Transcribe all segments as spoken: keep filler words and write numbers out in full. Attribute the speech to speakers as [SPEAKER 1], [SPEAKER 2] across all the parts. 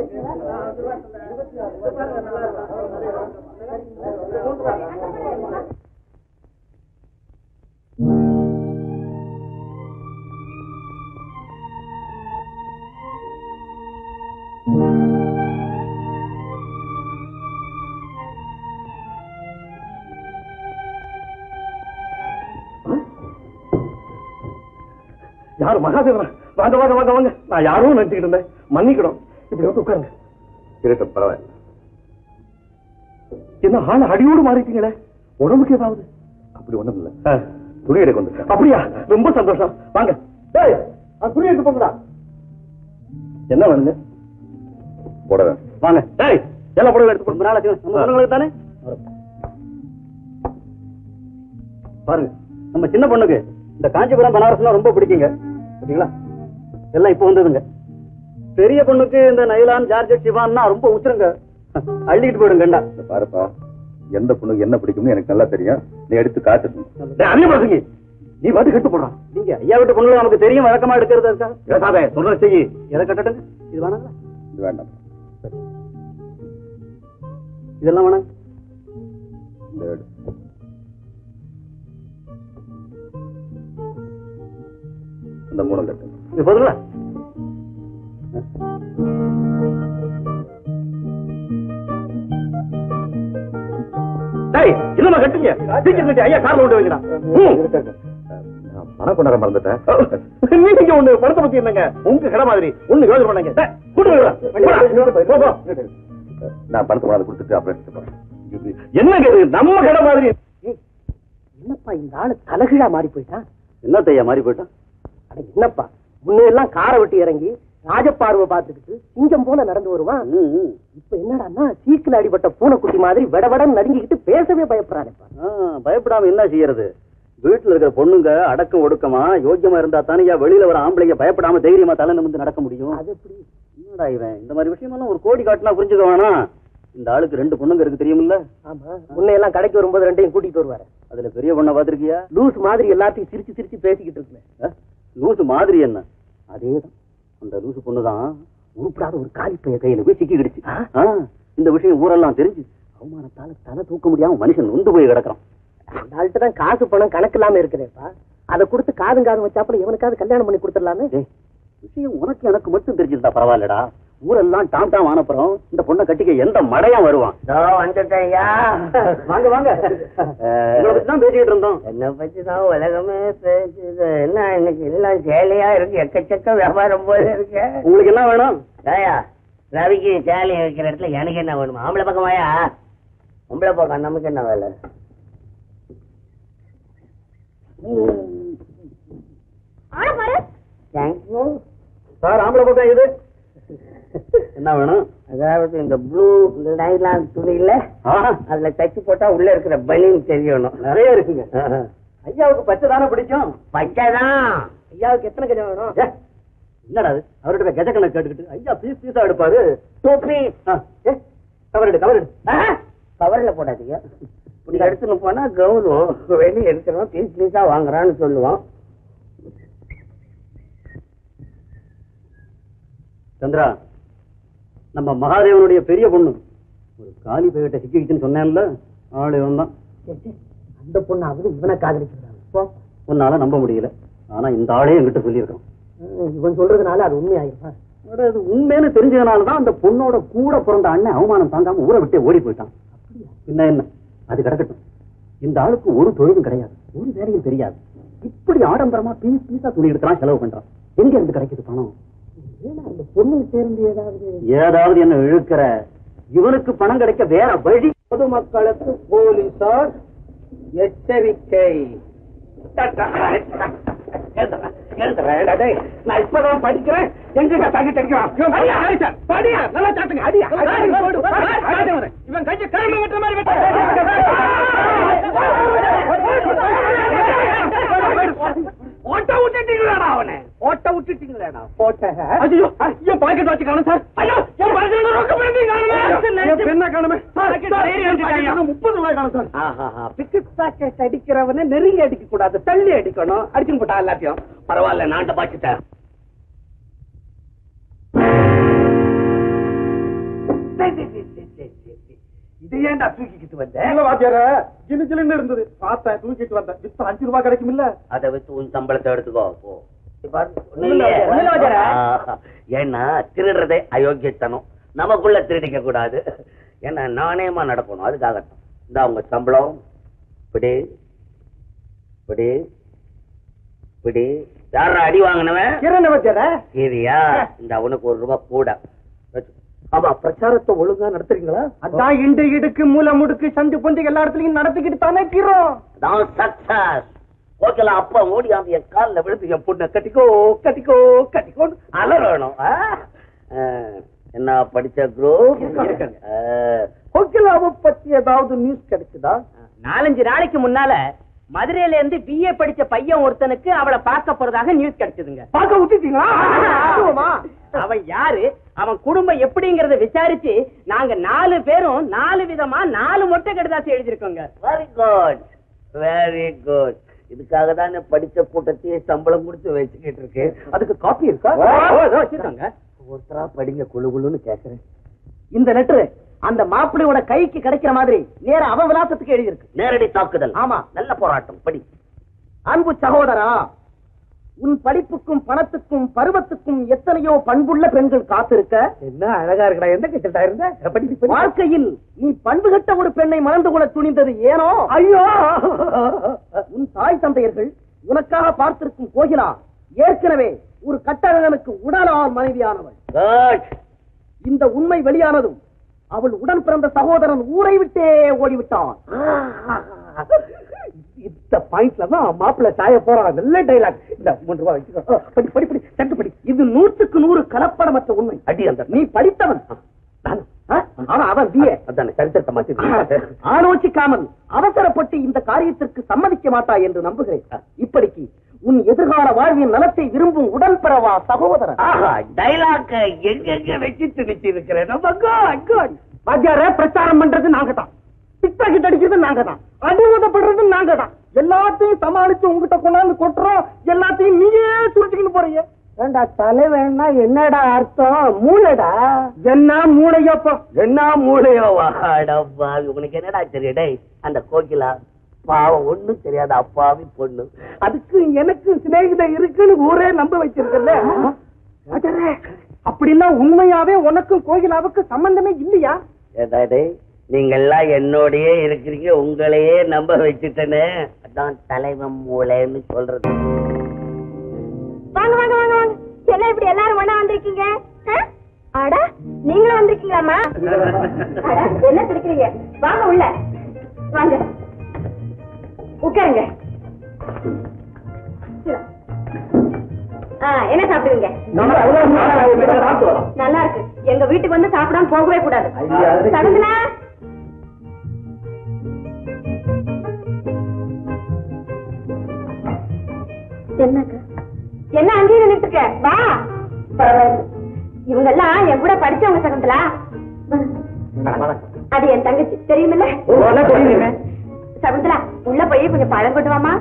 [SPEAKER 1] யாரு மகாதேவனா? வாங்க வாங்க வாங்க வாங்க. நான் யாரும் நினைச்சுக்கிட்டு இருந்தேன், மன்னிக்கணும். இப்படி வந்து உட்காருங்க. இருக்கட்டும், பரவாயில்ல. என்ன ஆள் அடியோடு மாறிட்டீங்களே, உடம்புக்கு ஏதாவது? அப்படி ஒண்ணும் இல்ல, துணி எடுக்க வந்து. அப்படியா? ரொம்ப சந்தோஷம். வாங்க. துணி எடுத்து போங்கடா. என்ன வேணுங்க? புடவை. வாங்க. டேய், எல்லா புடவை எடுத்து போங்க. நாளைக்கு தானே பாருங்க. நம்ம சின்ன பொண்ணுக்கு இந்த காஞ்சிபுரம் பனாரஸ்லாம் ரொம்ப பிடிக்குங்க. சரிங்களா? எல்லாம் இப்ப வந்ததுங்க. பெரிய பொண்ணுக்கு இந்த நைலான் ஜார்ஜெட் சிவான்னா ரொம்ப உச்சுருங்க. அள்ளிட்டு போயிடுங்கண்டா. பாருப்பா, எந்த பொண்ணுக்கு என்ன பிடிக்கும்னு எனக்கு நல்லா தெரியும். நீ எடுத்து காட்டு. நீ பாட்டு கட்டு போடுறான். நீங்க ஐயா வீட்டு பொண்ணுல நமக்கு தெரியும், வழக்கமா எடுக்கிறது இருக்கா? சொல்ற செய்யி. எதை கட்டட்டுங்க? இது வேணாங்களா? இது வேண்டாம். இதெல்லாம் வேணாம். இந்த இந்த மூணு கட்டு. இது போதுங்களா? இல்லமா கட்டுங்க. ஐயா கார்ல கொண்டு வைக்கிறான். பணம் கொண்டாட மறந்துட்டேன். நீங்க ஒண்ணு பணத்தை பத்தி என்னங்க, உங்க கடை மாதிரி ஒண்ணு யோசனை பண்ணாங்க. நான் பணத்தை கொண்டாந்து கொடுத்துட்டு அப்புறம் எடுத்து போறேன். என்னங்க இது நம்ம கடை மாதிரி?
[SPEAKER 2] என்னப்பா இந்த ஆளு தலைகீழா மாறி போயிட்டான்?
[SPEAKER 1] என்னத்தையா மாறி போயிட்டான்?
[SPEAKER 2] என்னப்பா, முன்னெல்லாம் காரை விட்டு இறங்கி ராஜப்பார்வை பார்த்துக்கிட்டு சிங்கம் போல நடந்து வருவான். இப்ப என்னடான்னா சீக்கில அடிபட்ட பூனைக்குட்டி மாதிரி விடவடம் நடுங்கிக்கிட்டு பேசவே பயப்படுறானேப்பா.
[SPEAKER 1] பயப்படாம என்ன செய்யறது? வீட்டுல இருக்கிற பொண்ணுங்க அடக்கம் ஒடுக்கமா யோக்கியமா இருந்தா தானே வெளியில வர ஆம்பளைங்க பயப்படாம தைரியமா தலை நிமிர்ந்து நடக்க முடியும். அது எப்படி? என்னடா இவன் இந்த மாதிரி விஷயமெல்லாம் ஒரு கோடி காட்டுனா புரிஞ்சுக்க வேணாம். இந்த ஆளுக்கு ரெண்டு பொண்ணுங்க இருக்கு தெரியுமில்ல?
[SPEAKER 2] ஆமா, முன்னையெல்லாம் கடைக்கு வரும்போது ரெண்டையும் கூட்டிட்டு வருவாரு.
[SPEAKER 1] அதுல பெரிய பொண்ணை பாத்திருக்கியா?
[SPEAKER 2] லூஸ் மாதிரி எல்லாத்தையும் சிரிச்சு சிரிச்சு பேசிக்கிட்டு இருக்கேன்.
[SPEAKER 1] லூசு மாதிரி என்ன? அதேதான். அந்த லூசு பொண்ணுதான் உருப்படாத ஒரு காலிப்பைய கையில போய் சிக்கிடுச்சு. இந்த விஷயம் ஊரெல்லாம் தெரிஞ்சு அவமானத்தால தலை தூக்க முடியாம மனுஷன் நொந்து போய் கிடக்குறான்.
[SPEAKER 2] அந்த ஆள்கிட்ட தான் காசு பணம் கணக்கு இல்லாம இருக்கிறேப்பா. அதை கொடுத்து காதும் காதும் வச்சாப்புல எவனுக்காவது கல்யாணம் பண்ணி கொடுத்துடலாமே.
[SPEAKER 1] விஷயம் உனக்கு எனக்கு மட்டும் தெரிஞ்சிருந்தா பரவாயில்லடா. ஊரெல்லாம் டாம் டாம் ஆனப்புறம் இந்த பொண்ணை கட்டிக்க எந்த மடையா வருவான்? வாங்க வாங்க. தான் பேசிக்கிட்டு இருந்தோம்.
[SPEAKER 3] என்ன பத்திதான் உலகமே பேசுது. என்ன இன்னைக்கு எல்லாம் சேலையா இருக்கு, எக்கச்சக்க வியாபாரம் போல இருக்கு.
[SPEAKER 1] உங்களுக்கு என்ன வேணும்?
[SPEAKER 3] ஏயா, ரவிக்கு சேலை வைக்கிற இடத்துல எனக்கு என்ன வேணுமா? ஆம்பளை பக்கமாயா? பொம்பளை பக்கம் நமக்கு என்ன வேலை? Thank you
[SPEAKER 1] sir. ஆம்பளை பக்கம் இது என்ன வேணும்?
[SPEAKER 3] அதாவது இந்த ப்ளூ நைலான் துணியில அதுல தச்சு போட்டா உள்ள இருக்கிற பனியன் தெரியணும்.
[SPEAKER 1] நிறைய இருக்குங்க. ஐயாவுக்கு பச்சை தானே பிடிக்கும்?
[SPEAKER 3] பச்சைதான்.
[SPEAKER 2] ஐயாவுக்கு எத்தனை கஜம் வேணும்?
[SPEAKER 1] என்னடா அவர்கிட்ட கஜ கணக்கு கேட்டுக்கிட்டு ஐயா பீஸ் பீஸா எடுப்பாரு.
[SPEAKER 3] டோப்பி
[SPEAKER 1] கவர் எடு, கவர் எடு.
[SPEAKER 3] கவர்ல போடாதீங்க. இப்படி எடுத்துன்னு போனா கௌரவம். வெளியே எடுக்கிறோம், பீஸ் பீஸா வாங்குறான்னு சொல்லுவோம்.
[SPEAKER 1] சந்திரா, நம்ம மகாதேவனுடைய பெரிய பொண்ணு ஒரு காலி பையிட்ட சிக்கிக்கிச்சுன்னு சொன்னேன்ல, ஆளு இவன் தான்.
[SPEAKER 2] அந்த பொண்ணு அவரு இவனை காதலிக்கிறாங்க.
[SPEAKER 1] உன்னால நம்ப முடியல. ஆனா இந்த ஆளே என்கிட்ட சொல்லியிருக்கான்.
[SPEAKER 2] இவன் சொல்றதுனால அது உண்மையாயிருப்பா.
[SPEAKER 1] அது உண்மைன்னு தெரிஞ்சதுனாலதான் அந்த பொண்ணோட கூட பிறந்த அண்ணன் அவமானம் தாங்காம ஊரை விட்டே ஓடி போயிட்டான். என்ன என்ன அது கிடக்கட்டும். இந்த ஆளுக்கு ஒரு தொழிலும் கிடையாது, ஒரு வேலையும் தெரியாது. இப்படி ஆடம்பரமா பீஸ் பீஸா துணி எடுக்கிறான், செலவு பண்றான். எங்க இருந்து கிடைக்குது பணம்?
[SPEAKER 2] அந்த பொண்ணு சேர்ந்து ஏதாவது
[SPEAKER 1] ஏதாவது என்ன இழுக்கிற? இவனுக்கு பணம் கிடைக்க வேற வழி.
[SPEAKER 3] பொதுமக்களுக்கு போலீசார் எச்சரிக்கை.
[SPEAKER 1] நான் இப்பதான் படிக்கிறேன். எங்க தங்கிட்டு இவன் கஞ்சி கிளம்பி விட்ட மாதிரி ஓட்ட விட்டுட்டீங்களா? அவனை ஓட்ட விட்டுட்டீங்களா? போட்ட ஐயோ என் பாக்கெட் வாட்சி காணும் சார். ஐயோ என் பாக்கெட்ல ரொக்க பண்ணி காணுமே. என்ன காணுமே? முப்பது ரூபாய் காணும் சார். பிக்கெட் பாக்கெட் அடிக்கிறவனை நெருங்கி அடிக்க கூடாது, தள்ளி அடிக்கணும். அடிச்சுன்னு போட்டா எல்லாத்தையும். பரவாயில்ல, நான் பாக்கிட்டேன்.
[SPEAKER 3] இது ஏன்டா தூக்கிக்கிட்டு வந்த?
[SPEAKER 1] இல்ல வாத்தியார, ஜிலு ஜிலுன்னு இருந்தது, பார்த்தேன், தூக்கிட்டு வந்தேன். வித்து அஞ்சு ரூபாய் கிடைக்கும் இல்ல?
[SPEAKER 3] அதை வச்சு உன் சம்பளத்தை எடுத்துக்கோ போ. ஏன்னா திருடுறதே அயோக்கியத்தனம், நமக்குள்ள திருடிக்க கூடாது. ஏன்னா நாணயமா நடக்கணும், அதுக்காகத்தான். இந்த உங்க சம்பளம் இப்படி இப்படி இப்படி. யாரா அடி வாங்கினவன்? சரியா, இந்த உனக்கு ஒரு ரூபாய் கூட. ஆமா, பிரச்சாரத்தை ஒழுங்கா நடத்துறீங்களா?
[SPEAKER 2] அதான் இண்டு இடுக்கு மூல முடுக்கு சந்து பொந்து எல்லா இடத்துலயும் நடத்திக்கிட்டு தானே கீரோம்.
[SPEAKER 3] நான் சக்சஸ். ஓகேலா, அப்பா ஓடி அந்த என் காலில் விழுந்து என் பொண்ணை கட்டிக்கோ கட்டிக்கோ கட்டிக்கோன்னு அலறணும். என்ன படிச்ச குரூப்? ஓகேலாவை பத்தி ஏதாவது நியூஸ் கிடைக்குதா?
[SPEAKER 2] நாலஞ்சு நாளைக்கு முன்னால மதுரையில இருந்து பிஏ படிச்ச பையன் ஒருத்தனுக்கு அவளை பார்க்க போறதாக நியூஸ் கிடைச்சதுங்க.
[SPEAKER 3] பார்க்க விட்டுட்டீங்களா?
[SPEAKER 2] அவன் யாரு, அவன் குடும்பம் எப்படிங்கறத விசாரிச்சு நாங்க நாலு பேரும் நாலு விதமா நாலு மொட்டை கடிதாசி எழுதிருக்கோங்க.
[SPEAKER 3] Very good, very good. இதுக்காக தானே படிச்ச கூட்டத்தையே சம்பளம் கொடுத்து வச்சுக்கிட்டு இருக்கு. அதுக்கு காப்பி இருக்கா? ஒருத்தரா படிங்க, குழு குழுன்னு கேக்குறேன்.
[SPEAKER 2] இந்த லெட்டர் அந்த மாப்பிள்ளையோட கைக்கு கிடைக்கிற மாதிரி நேர அவன் விலாசத்துக்கு எழுதி இருக்கு.
[SPEAKER 3] நேரடி தாக்குதல்.
[SPEAKER 2] ஆமா,
[SPEAKER 3] நல்ல போராட்டம். படி.
[SPEAKER 2] அன்பு சகோதரா, உன் படிப்புக்கும் பணத்துக்கும் பருவத்துக்கும் எத்தனையோ பண்புள்ள பெண்கள் காத்திருக்க.
[SPEAKER 3] என்ன அழகா இருக்கா? எந்த கிட்ட இருந்த
[SPEAKER 2] வாழ்க்கையில் நீ பண்பு கட்ட ஒரு பெண்ணை மறந்து கொள்ள துணிந்தது ஏனோ?
[SPEAKER 3] ஐயோ,
[SPEAKER 2] உன் தாய் தந்தையர்கள் உனக்காக பார்த்திருக்கும் கோகிலா ஏற்கனவே ஒரு கட்டழகனுக்கு உடலால் மனைவியானவள். இந்த உண்மை வெளியானதும் அவள் உடன் பிறந்த சகோதரன் ஊரை விட்டே ஓடிவிட்டான்.
[SPEAKER 3] இந்த பாயிண்ட்ல தான் மாப்பிள்ள சாய போறான். நல்ல டைலாக். இந்த மூன்று ரூபாய் வச்சுக்கோ. படி படி படி சட்டு படி.
[SPEAKER 2] இது நூற்றுக்கு நூறு கலப்படமற்ற உண்மை.
[SPEAKER 3] அடி அந்த
[SPEAKER 2] நீ படித்தவன், ஆனா அவன் பிஏ.
[SPEAKER 3] அதானே சரித்திரத்தை மாத்தி.
[SPEAKER 2] ஆலோசிக்காமல் அவசரப்பட்டு இந்த காரியத்திற்கு சம்மதிக்க மாட்டாய் என்று நம்புகிறேன். இப்படிக்கு உன் எதிர்கால வாழ்வின் நலத்தை விரும்பும் உடன்பிறவா சகோதரன்.
[SPEAKER 3] டைலாக் எங்க வச்சு திணிச்சு இருக்கிறேன்.
[SPEAKER 2] பிரச்சாரம் பண்றது நாங்க தான், பிக்பாக்கெட் அடிக்கிறது நாங்க தான், அடி உதப்படுறது நாங்க தான். எல்லாத்தையும் சமாளிச்சு உங்ககிட்ட கொண்டாந்து கொட்டுறோம், எல்லாத்தையும் நீயே சுருட்டிக்கிட்டு போறீங்க.
[SPEAKER 3] ஏண்டா தலைவேன்னா என்னடா அர்த்தம்? மூளைடா.
[SPEAKER 2] என்ன மூளையோப்பா?
[SPEAKER 3] என்ன மூளையோவா? உனக்கு என்னடா தெரியுடே? அந்த கோகிலா பாவம், ஒண்ணும் தெரியாத அப்பாவி பொண்ணு. அதுக்கு எனக்கு சிநேகிதம் இருக்குன்னு ஊரே நம்ப வச்சிருக்கல.
[SPEAKER 2] அப்படின்னா உண்மையாவே உனக்கும் கோகிலாவுக்கு சம்பந்தமே இல்லையா?
[SPEAKER 3] ஏதாடே, நீங்க எல்லாம் என்னோடயே இருக்கிறீங்க, உங்களையே நம்ப வச்சுட்டேன்னு. அதான் தலைவன் மூளைன்னு சொல்றது.
[SPEAKER 4] வாங்க வாங்க வாங்க வாங்க. என்ன இப்படி எல்லாரும் ஒண்ணா வந்திருக்கீங்க? அட, நீங்களும் வந்திருக்கீங்களாமா? என்ன பிடிக்கிறீங்க? வாங்க உள்ள வாங்க, உட்காருங்க. என்ன சாப்பிடுவீங்க? நல்லா இருக்கு. எங்க வீட்டுக்கு வந்து சாப்பிடாம போகவே கூடாது. சகுந்தலா, என்னக்கா என்ன அங்கேயே நின்னுட்டு இருக்க? வா. இவங்க எல்லாம் என் கூட படிச்சவங்க சகுந்தலா. அது என் தங்கச்சி, தெரியுமில்ல? சகுந்தலா, உள்ள போய் கொஞ்சம் பழம் கொண்டு வாமா.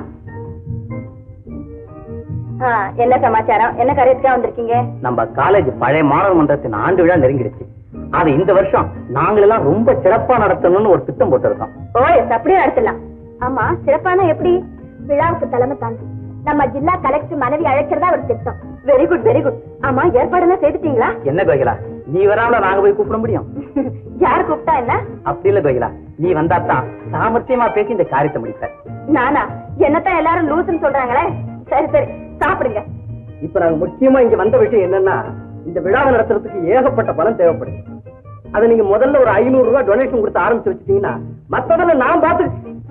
[SPEAKER 4] என்ன சமாச்சாரம்? என்ன காரியத்துக்கா வந்திருக்கீங்க?
[SPEAKER 2] நம்ம காலேஜ் பழைய மாணவர் மன்றத்தின் ஆண்டு விழா நெருங்கிடுச்சு. அது இந்த வருஷம் நாங்களெல்லாம் ரொம்ப சிறப்பா நடத்தணும்னு ஒரு திட்டம் போட்டிருக்கோம்.
[SPEAKER 4] ஓ, அப்படியே நடத்தலாம். ஆமா, சிறப்பான எப்படி? விழாவுக்கு தலைமை தாண்டி நம்ம ஜில்லா கலெக்டர் மனைவி அழைக்கிறதா ஒரு திட்டம். Very good, very good. ஆமா, ஏற்பாடுனா செய்துட்டீங்களா?
[SPEAKER 2] என்ன கோகிலா, நீ வராமல நாங்க போய் கூப்பிட முடியும்?
[SPEAKER 4] யார் கூப்பிட்டா என்ன?
[SPEAKER 2] அப்படி இல்ல கோகிலா, நீ வந்தாத்தான் சாமர்த்தியமா பேசி இந்த காரியத்தை முடிப்ப.
[SPEAKER 4] நானா? என்னத்தான் எல்லாரும் லூசுன்னு சொல்றாங்களே. சரி சரி, சாப்பிடுங்க.
[SPEAKER 2] இப்ப நாங்க முக்கியமா இங்க வந்த விஷயம் என்னன்னா, இந்த விழாவை நடத்துறதுக்கு ஏகப்பட்ட பணம் தேவைப்படுது. அதை நீங்க முதல்ல ஒரு ஐநூறு ரூபாய் டொனேஷன் கொடுத்து ஆரம்பிச்சு வச்சுட்டீங்கன்னா மத்ததெல்லாம் நான் பார்த்து.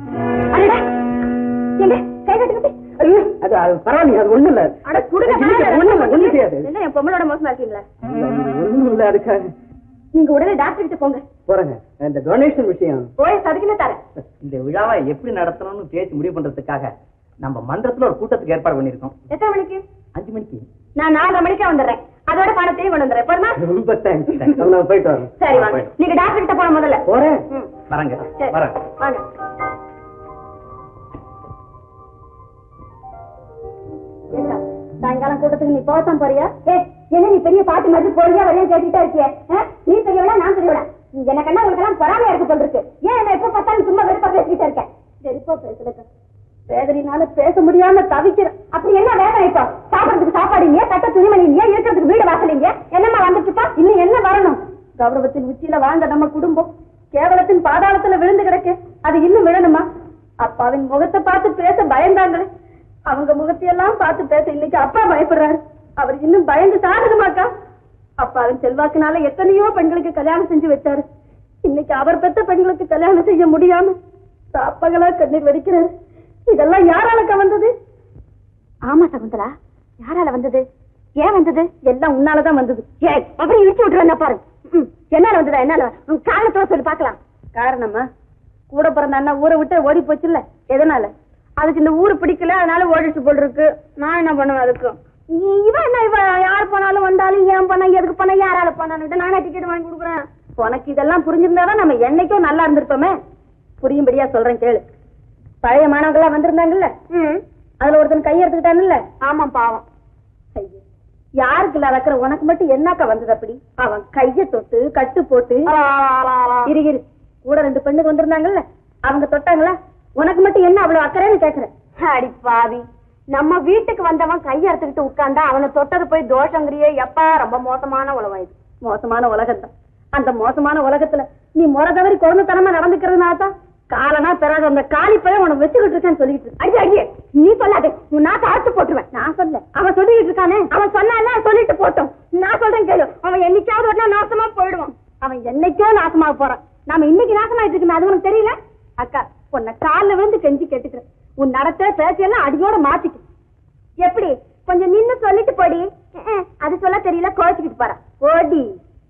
[SPEAKER 2] பரவாயில்ல, அது ஒண்ணு இல்ல. ஒண்ணு இல்ல, ஒண்ணு தெரியாது.
[SPEAKER 4] என் பொம்மளோட மோசமா இருக்கீங்களா?
[SPEAKER 2] ஒண்ணும் இல்ல, அதுக்காக
[SPEAKER 4] நீங்க உடனே டாக்டர் கிட்ட போங்க.
[SPEAKER 2] போறேங்க. இந்த டொனேஷன் விஷயம்
[SPEAKER 4] போய் சதுக்கின தர. இந்த
[SPEAKER 2] விழாவை எப்படி நடத்தணும்னு பேசி முடிவு பண்றதுக்காக நம்ம மன்றத்துல ஒரு கூட்டத்துக்கு ஏற்பாடு பண்ணிருக்கோம்.
[SPEAKER 4] எத்தனை மணிக்கு?
[SPEAKER 2] அஞ்சு மணிக்கு.
[SPEAKER 4] நான் நாலரை மணிக்கு வந்துடுறேன். அதோட பணத்தையும் கொண்டு வந்துடுறேன். போறமா?
[SPEAKER 2] ரொம்ப தேங்க்ஸ். போயிட்டு வரோம்.
[SPEAKER 4] சரி வாங்க. நீங்க டாக்டர் கிட்ட போன முதல்ல.
[SPEAKER 2] போறேன். வரங்க. வரேன்.
[SPEAKER 4] வாங்க. சாயங்காலம் கூட்டத்துக்கு நீ போகத்தான் போறியா? ஏ, என்ன நீ பெரிய பாட்டு மாதிரி போறியா வரையா கேட்டுட்டா இருக்கிய? நீ பெரியவளா நான் பெரியவளா? எனக்கு என்ன உங்களுக்கு எல்லாம் பொறாமையா இருக்கு போல் இருக்கு. ஏன் என்ன எப்ப பார்த்தாலும் சும்மா வெறுப்பா பேசிக்கிட்டே இருக்கேன்? வெறுப்பா பேசலக்கா, வேதனைனால பேச முடியாம தவிக்கிறேன். அப்படி என்ன வேதனை? இப்போ சாப்பிடறதுக்கு சாப்பாடு இல்லையா, கட்ட துணிமணி இல்லையா, இருக்கிறதுக்கு வீடு வாசல் இல்லையா? என்னம்மா வந்துட்டுப்பா? இன்னும் என்ன வரணும்? கௌரவத்தின் உச்சியில வாழ்ந்த நம்ம குடும்பம் கேவலத்தின் பாதாளத்துல விழுந்து கிடக்கு. அது இன்னும் விழணுமா? அப்பாவின் முகத்தை பார்த்து பேச பயந்தாங்களே, அவங்க முகத்தையெல்லாம் பார்த்து பேச இன்னைக்கு அப்பா பயப்படுறாரு. அவர் இன்னும் பயந்து சாகுதுமாக்கா. அப்பாவின் செல்வாக்குனால எத்தனையோ பெண்களுக்கு கல்யாணம் செஞ்சு வச்சாரு. இன்னைக்கு அவர் பெற்ற பெண்களுக்கு கல்யாணம் செய்ய முடியாம சாப்பகளா கண்ணீர் வெடிக்கிறாரு. இதெல்லாம் யாராலக்கா வந்தது? ஆமா சகுந்தலா, யாரால வந்தது? ஏன் வந்தது? எல்லாம் உன்னாலதான் வந்தது. ஏ அப்படி இழுச்சு விட்டுருவேன் பாரு. என்னால வந்ததா? என்னால காரணத்தோட சொல்லி பாக்கலாம். காரணமா? கூட பிறந்த அண்ணா ஊரை விட்டு ஓடி போச்சு இல்ல, எதனால? அதுக்கு இந்த ஊரு பிடிக்கல, அதனால ஓடிச்சு போல் இருக்கு. நான் என்ன பண்ணுவேன் அதுக்கு? இவன் என்ன, இவ யார் போனாலும் வந்தாலும் ஏன் போனா, எதுக்கு போனா, யாரால போனான்னு நானே டிக்கெட் வாங்கி கொடுக்குறேன். உனக்கு இதெல்லாம் புரிஞ்சிருந்தாதான் நம்ம என்னைக்கும் நல்லா இருந்திருப்போமே. புரியும்படியா சொல்றேன் கேளு. பழைய மாணவர்களா வந்திருந்தாங்கல்ல, அதுல ஒருத்தன் கையை எடுத்துக்கிட்டான்ல. ஆமா பாவம். யாருக்கு இல்ல வைக்கிற உனக்கு மட்டும் என்னக்கா வந்தது அப்படி? அவன் கைய தொட்டு கட்டு போட்டு இரு கூட ரெண்டு பெண்ணுக்கு வந்திருந்தாங்கல்ல, அவங்க தொட்டாங்களா? உனக்கு மட்டும் என்ன அவ்வளவு அக்கறைன்னு கேக்குறேன். அடி பாவி, நம்ம வீட்டுக்கு வந்தவன் கைய அறுத்துக்கிட்டு உட்கார்ந்தா அவனை தொட்டது போய் தோஷங்கிறியே. எப்பா, ரொம்ப மோசமான உலகம் இது. மோசமான உலகம் தான். அந்த மோசமான உலகத்துல நீ முறை தவறி குழந்தைத்தனமா நடந்துக்கிறதுனாலதான் காலனா பெறாத அந்த காலி பையன் உனக்கு வச்சுக்கிட்டு இருக்கான்னு சொல்லிட்டு அடி அடியே நீ சொல்லாது. உன் நாட்டை அறுத்து போட்டுருவேன். நான் சொல்ல, அவன் சொல்லிட்டு இருக்கானே, அவன் சொன்னா சொல்லிட்டு போட்டோம். நான் சொல்றேன் கேளு. அவன் என்னைக்காவது ஒரு நாள் நாசமா போயிடுவான். அவன் என்னைக்கோ நாசமாக போறான். நாம இன்னைக்கு நாசமாயிட்டு இருக்குமே, அது உனக்கு தெரியல? அக்கா, உன்னை காலில் விழுந்து கெஞ்சி கேட்டுக்கிறேன். உன் நடத்த பேச்செல்லாம் அடியோட மாத்திக்க. எப்படி? கொஞ்சம் நின்னு சொல்லிட்டு போடி. அது சொல்ல தெரியல, கோச்சிக்கிட்டு போற. ஓடி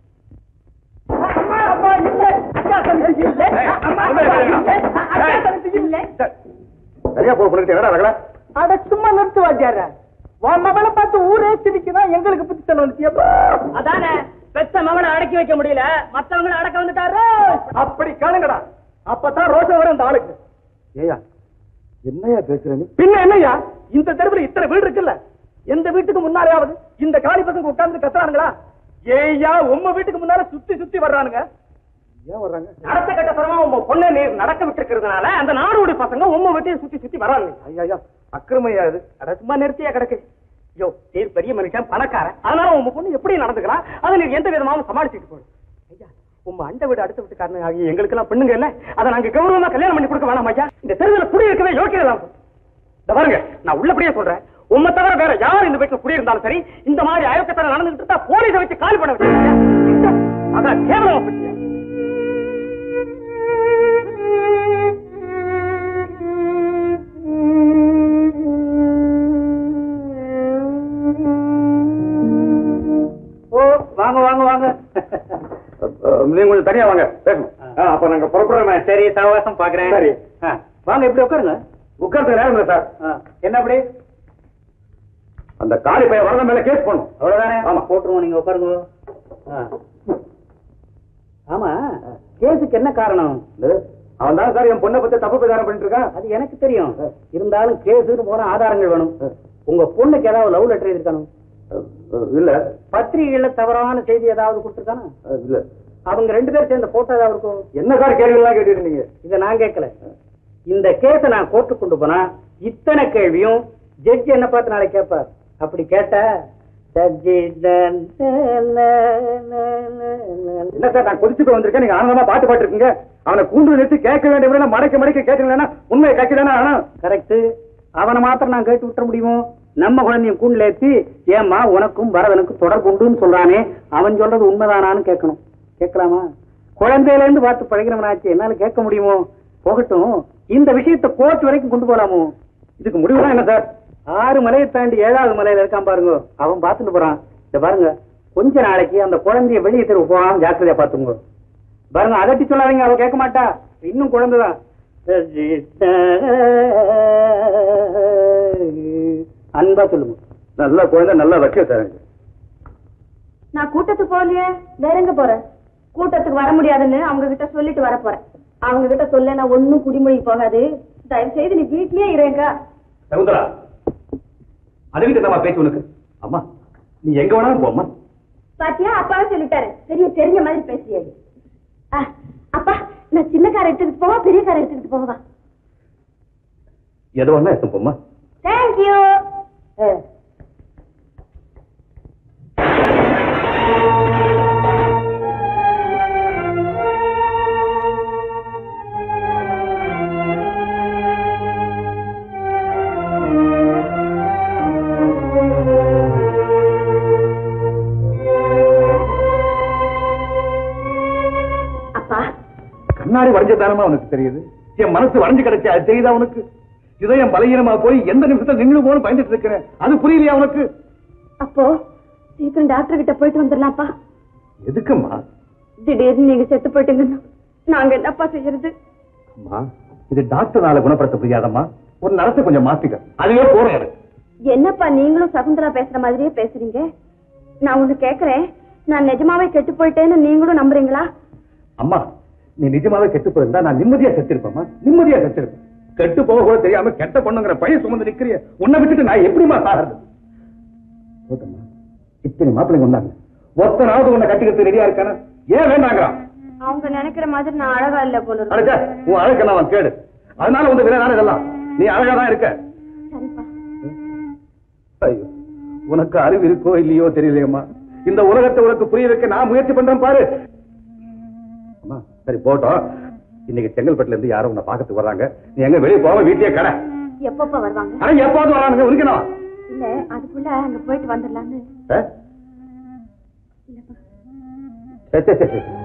[SPEAKER 1] சரியா போக
[SPEAKER 2] அட சும்மா நிறுத்துவாஜார. உன் மகளை பார்த்து ஊரே சிரிக்குதான், எங்களுக்கு புத்தி சொல்ல. அதானே பெத்த மகனை அடக்கி வைக்க முடியல, மத்தவங்களை அடக்க வந்துட்டாரு. அப்படி காணுங்கடா, அப்பதான் ரோஷம் வரும் அந்த ஆளுக்கு.
[SPEAKER 1] ஏயா என்னையா பேசுற நீ?
[SPEAKER 2] பின்ன என்னையா, இந்த தெருவில் இத்தனை வீடு இருக்குல்ல, எந்த வீட்டுக்கு முன்னாலேயாவது இந்த காலி பசங்க உட்கார்ந்து கத்துறானுங்களா? ஏய்யா, உங்க வீட்டுக்கு முன்னால சுத்தி சுத்தி வர்றானுங்க.
[SPEAKER 1] ஏன் வர்றாங்க?
[SPEAKER 2] நடத்த கட்ட பரமா உங்க பொண்ணை நீர் நடக்க விட்டு இருக்கிறதுனால அந்த நாடோடி பசங்க உங்க வீட்டையும் சுத்தி சுத்தி வர்றாங்க.
[SPEAKER 1] ஐயா அக்கிரமையா இது?
[SPEAKER 2] அட சும்மா நிறுத்தியா கிடக்கு. யோ, நீர் பெரிய மனுஷன், பணக்காரன், அதனால உங்க பொண்ணு எப்படி நடந்துக்கலாம், அதை நீர் எந்த விதமாவும் சமாளிச்சுட்டு போடு. ஐயா, உங்க அண்டை வீடு அடுத்த வீட்டுக்காரன் ஆகிய எங்களுக்கு எல்லாம் பெண்ணுங்க இல்ல, அதை நாங்க கௌரவமா கல்யாணம் பண்ணி கொடுக்க வேணாம் ஐயா. இந்த தெருவில் குடி இருக்கவே யோக்கியதான். இந்த பாருங்க, நான் உள்ளபடியே சொல்றேன், உண்மை தவிர வேற யாரும் இந்த வீட்டுல குடியிருந்தாலும் சரி, இந்த மாதிரி அயோக்கத்தனை நடந்துகிட்டு இருந்தா போலீஸை வச்சு காலி பண்ண வச்சு. அதான் கேவலமா பற்றியா?
[SPEAKER 1] வாங்க வாங்க வாங்க, நீங்க கொஞ்சம் தனியா வாங்க பேசணும். அப்ப நாங்க புறப்படுறோம். சரி, சவகாசம் பாக்குறேன். சரி வாங்க, இப்படி உட்காருங்க. உட்கார்ந்து நேரம் சார். என்ன அப்படி? அந்த காலி பையன் வரத மேல கேஸ் பண்ணும், அவ்வளவுதானே? ஆமா, போட்டுருவோம். நீங்க உட்காருங்க. ஆமா, கேஸுக்கு என்ன காரணம்? அவன் தான் சார் என் பொண்ணை பத்தி தப்பு பிரச்சாரம் பண்ணிட்டு இருக்கான். அது எனக்கு தெரியும். இருந்தாலும் கேஸுக்கு போற ஆதாரங்கள் வேணும். உங்க பொண்ணுக்கு ஏதாவது லவ் லெட்டர் எழுதிருக்கானோ? இல்ல. பத்திரிகைகள்ல தவறான செய்தி ஏதாவது கொடுத்துருக்கானா? இல்ல. அவங்க ரெண்டு பேரும் சேர்ந்த போட்டோ ஏதாவது இருக்கும்? என்ன சார் கேள்வி எல்லாம் கேட்டு நீங்க? இதை நான் கேட்கல. இந்த கேஸை நான் கோர்ட்டு கொண்டு போனா இத்தனை கேள்வியும் ஜட்ஜி என்ன பார்த்து நாளைக்கு கேட்பார். அப்படி கேட்ட இல்ல சார், நான் கொதிச்சு போய் வந்திருக்கேன். நீங்க ஆனந்தமா பாட்டு பாட்டு இருக்கீங்க. அவனை கூண்டு நிறுத்தி கேட்க வேண்டிய மடக்க மடக்க கேட்கலன்னா உண்மையை கேட்கலன்னா கரெக்ட். அவனை மாத்திரம் நான் கேட்டு விட்டுற முடியுமோ? நம்ம குழந்தைய கூண்டுல ஏற்றி ஏமா உனக்கும் பரதனுக்கும் தொடர்பு உண்டுன்னு சொல்றானே, அவன் சொல்றது உண்மைதானான்னு கேட்கணும். கேட்கலாமா? குழந்தையில இருந்து பார்த்து பழகிறவனாச்சு, என்னால கேட்க முடியுமோ? போகட்டும், இந்த விஷயத்தை கோர்ட் வரைக்கும் கொண்டு போலாமோ? இதுக்கு முடிவுதான் என்ன சார்? ஆறு மலையை தாண்டி ஏழாவது மலையில இருக்கான் பாருங்க, அவன் பார்த்துட்டு போறான். இத பாருங்க, கொஞ்ச நாளைக்கு அந்த குழந்தைய வெளியே தெருவு போகாம ஜாக்கிரதையா பாத்துங்க. பாருங்க, அதட்டி சொல்லாதீங்க, அவ கேட்க மாட்டா. இன்னும் குழந்தைதான். அன்பா சொல்லுங்க. நல்ல குழந்தை, நல்லா வைக்க சார்.
[SPEAKER 4] நான் கூட்டத்துக்கு போகலையே, வேற எங்க போறேன்? கூட்டத்துக்கு வர முடியாதுன்னு அவங்க கிட்ட சொல்லிட்டு வர போறேன். அவங்க கிட்ட சொல்ல நான் ஒன்னும் குடிமொழி போகாது. தயவு செய்து நீ வீட்லயே இருங்க.
[SPEAKER 1] சகுந்தலா, அதுகிட்ட நம்ம பேச்சு உனக்கு. அம்மா, நீ எங்க வேணாலும் போம்மா.
[SPEAKER 4] பாத்தியா, அப்பாவே சொல்லிட்டாரு. பெரிய தெரிஞ்ச மாதிரி பேசியாது. அப்பா நான் சின்ன கார் எடுத்துக்கிட்டு போவா பெரிய கார் எடுத்துக்கிட்டு போவா?
[SPEAKER 1] எது ஒண்ணா எடுத்து போமா.
[SPEAKER 4] தேங்க்யூ.
[SPEAKER 1] கண்ணாடி வரைஞ்சதானமா உனக்கு தெரியுது? என் மனசு வரைஞ்சு கிடைச்சா அது தெரியுதா உனக்கு? இதயம் பலகீனமா போய் எந்த நிமிஷத்துல நின்று போன்னு பயந்துட்டு இருக்கிறேன். அது புரியலையா உனக்கு?
[SPEAKER 4] அப்போ சீக்கிரம் டாக்டர் கிட்ட போயிட்டு வந்துடலாம்ப்பா.
[SPEAKER 1] எதுக்குமா?
[SPEAKER 4] திடீர்னு நீங்க செத்து போயிட்டீங்கன்னா நாங்க என்னப்பா செய்யறது?
[SPEAKER 1] அம்மா, இது டாக்டர்னால குணப்படுத்த முடியாதம்மா. ஒரு நடத்தை கொஞ்சம் மாத்திக்க, அதுவே போறோம் எனக்கு.
[SPEAKER 4] என்னப்பா நீங்களும் சகுந்தரா பேசுற மாதிரியே பேசுறீங்க? நான் ஒண்ணு கேக்குறேன், நான் நிஜமாவே கெட்டு போயிட்டேன்னு நீங்களும் நம்புறீங்களா?
[SPEAKER 1] அம்மா, நீ நிஜமாவே கெட்டு போயிருந்தா நான் நிம்மதியா செத்திருப்பேம்மா. நிம்மதியா செத்திருப்பேன். கெட்டு போக கூட தெரியாம கெட்ட பொண்ணுங்கிற பையன் சுமந்து நிக்கிறிய, உன்னை விட்டுட்டு நான் எப்படிமா சாகிறது? போதம்மா, இத்தனை மாப்பிள்ளைங்க வந்தாங்க, ஒத்தனாவது உன்னை கட்டிக்கிறது ரெடியா இருக்கானா? ஏன் வேண்டாங்கிறான்?
[SPEAKER 4] அவங்க நினைக்கிற மாதிரி நான் அழகா இல்ல போல.
[SPEAKER 1] அழகா? உன் அழகு நான் கேடு, அதனால வந்து விளையாட இதெல்லாம். நீ அழகா தான் இருக்க.
[SPEAKER 4] சரிப்பா.
[SPEAKER 1] ஐயோ, உனக்கு அறிவு இருக்கோ இல்லையோ தெரியலையம்மா. இந்த உலகத்தை உனக்கு புரிய வைக்க நான் முயற்சி பண்றேன் பாரு. அம்மா சரி போட்டோம். இன்னைக்கு செங்கல்பட்டுல இருந்து யாரும் உன்னை பாக்கத்துக்கு வர்றாங்க. நீ எங்க வெளியே போக வீட்லயே கடை.
[SPEAKER 4] எப்பப்பா வருவாங்க?
[SPEAKER 1] ஆனா எப்போது வரானுங்க உனக்குனவா?
[SPEAKER 4] இல்ல அதுக்குள்ள அங்க போயிட்டு வந்துடலான்னு.
[SPEAKER 1] சரி சரி சரி